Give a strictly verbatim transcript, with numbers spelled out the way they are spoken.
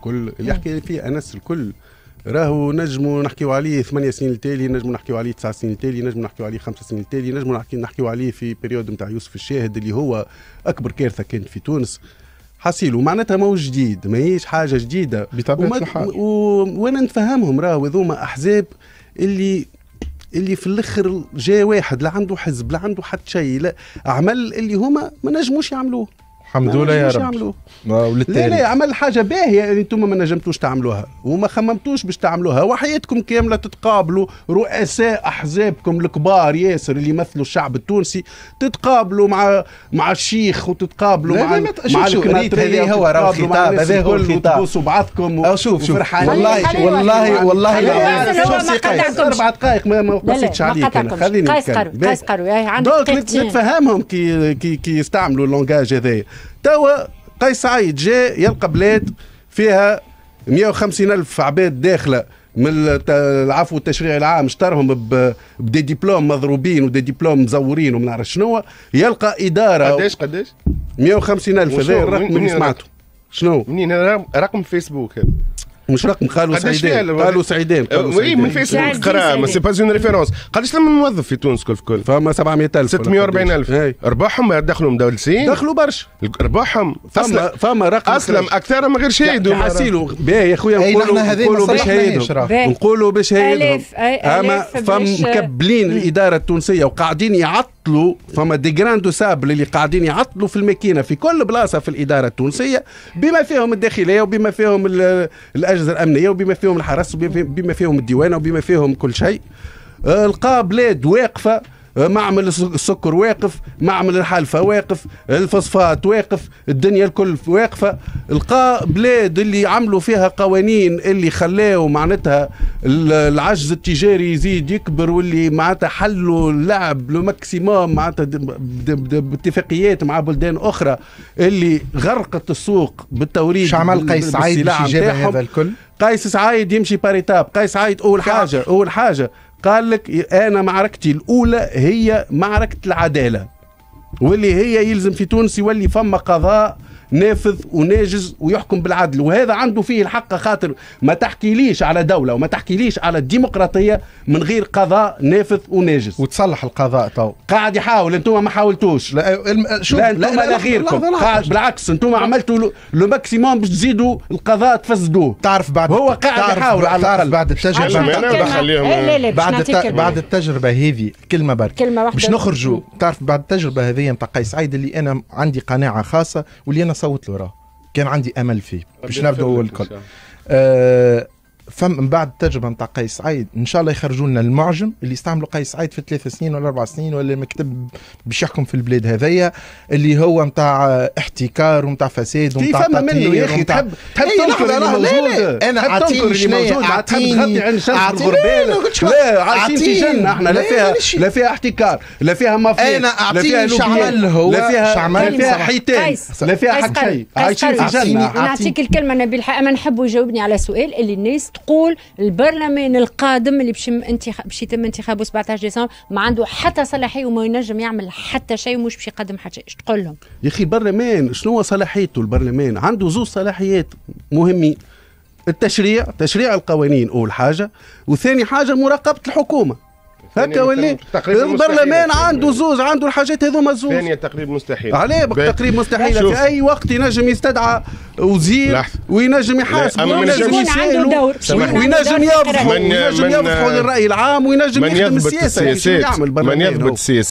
الكل اللي حكي فيه انس الكل راهو نجموا نحكيو عليه ثمانية سنين التالي، نجموا نحكيو عليه تسع سنين التالي، نجموا نحكيو عليه خمس سنين التالي، نجموا نحكيو عليه في بريود نتاع يوسف الشاهد اللي هو اكبر كارثه كانت في تونس. حصيلو معناتها ماهوش جديد، ماهيش حاجه جديده بطبيعه الحال. و... وانا نتفهمهم، راهو هذوما احزاب اللي اللي في الاخر جاء واحد لا عنده حزب لا عنده حتى شيء، لا عمل اللي هما ما نجموش يعملوه. الحمد لله يا رب. لا لا عمل حاجه باهيه انتم ما نجمتوش تعملوها وما خممتوش باش تعملوها، وحياتكم كامله تتقابلوا رؤساء احزابكم الكبار ياسر اللي يمثلوا الشعب التونسي، تتقابلوا مع مع الشيخ وتتقابلوا مع مع الكناتريه، هذا هو راه الخطاب، هذا هو الخطاب، تبوسوا بعضكم و... شوف شوف والله والله والله اربع دقائق ما قصيتش عليك انا، خليني نتكلم. قيس قروي عندك نتفهمهم كي كي كي يستعملوا اللونجاج هذايا. توا قيس سعيد جاء يلقى بلاد فيها مئة وخمسين ألف عباد داخله من العفو التشريعي العام، اشترهم بدي دبلوم مضروبين ودي دبلوم مزورين وما نعرف شنو، يلقى اداره قداش قداش مئة وخمسين ألف. هذا الرقم اللي سمعته. شنو منين رقم فيسبوك هذا؟ مش رقم قالوا سعيدان، قالوا سعيدان وي من فيسبوك قرا ما سي با اون ريفيرونس. قداش لما موظف في تونس كل في كل؟ فما سبعمية ألف ستمية وأربعين ألف. ارباحهم دخلوا مدولسين، دخلوا برشا ارباحهم فما فما رقم اسلم اكثر من غير شهيد. حاسيلوا باهي يا خويا، نقولوا نقولوا باش هيدوا نقولوا باش هيدوا اما فم مكبلين الاداره التونسيه وقاعدين يعطلوا، فما دي جراندو سابل اللي قاعدين يعطلوا في الماكينه في كل بلاصه في الاداره التونسيه، بما فيهم الداخليه وبما فيهم الاجهزه الامنيه وبما فيهم الحرس وبما فيهم الديوانه وبما فيهم كل شيء. لقى بلاد واقفه، معمل السكر واقف، معمل الحلفة واقف، الفوسفات واقف، الدنيا الكل واقفة. لقى بلاد اللي عملوا فيها قوانين اللي خلاو معناتها العجز التجاري يزيد يكبر، واللي معناتها حلوا اللعب لو ماكسيموم معناتها باتفاقيات مع بلدان أخرى اللي غرقت السوق بالتوريد. شو عمل قيس سعيد باش يجيب هذا الكل؟ قيس سعيد يمشي باريتاب. قيس سعيد أول حاجة أول حاجة قال لك أنا معركتي الأولى هي معركة العدالة، واللي هي يلزم في تونس يولي فما قضاء نافذ وناجز ويحكم بالعدل، وهذا عنده فيه الحق، خاطر ما تحكيليش على دولة وما تحكيليش على الديمقراطية من غير قضاء نافذ وناجز. وتصلح القضاء تو قاعد يحاول، انتم ما حاولتوش. لا شوف لا انتم لا, لا, لا غيركم، بالعكس انتم عملتوا لو ماكسيموم باش تزيدوا القضاء تفسدوه. تعرف بعد هو قاعد يحاول على تعرف بعد التجربة بعد بعد التجربة هذه كلمة برك باش نخرجوا. تعرف بعد التجربة هذه نتاع قيس سعيد اللي انا عندي قناعة خاصة واللي انا صوت له راه كان عندي امل فيه باش نبداو الكل. أه فم من بعد التجربه نتاع قيس سعيد ان شاء الله يخرجوا لنا المعجم اللي استعملوا قيس سعيد في ثلاث سنين ولا اربع سنين ولا مكتب باش يحكم في البلاد هذيا اللي هو نتاع احتكار ونتاع فساد ونتاع تطهير يا اخي. تحب تحب تنكر اللي موجود. انا اعطيني شنو اعطيني تغطي عن شمس الغربال. لا عايشين في جنه احنا، لا فيها لا فيها احتكار لا فيها مافيا انا اعطيني شعمل هو لا فيها لا فيها حيتان لا فيها حق شيء. عايشين في جنه. نعطيك الكلمه نبيل الحق ما نحبوا يجاوبني على سؤال اللي الناس تقول البرلمان القادم اللي باش انتخاب باش يتم انتخابه سبعة عشر ديسمبر ما عنده حتى صلاحيه وما ينجم يعمل حتى شيء ومش باش يقدم حتى شيء. ايش تقول لهم؟ يا اخي البرلمان شنو صلاحيته؟ البرلمان عنده زوج صلاحيات مهمين، التشريع تشريع القوانين اول حاجه، وثاني حاجه مراقبه الحكومه. هكا ولي البرلمان عنده زوز، عنده الحاجات هذوما زوز. ثانية تقريب مستحيل. عليه تقريب مستحيل. في اي وقت ينجم يستدعى وزير وينجم يحاسب وينجم يسائل وينجم يفضحوا وينجم يفضحوا للراي العام وينجم يخدم السياسه. من يضبط السياسه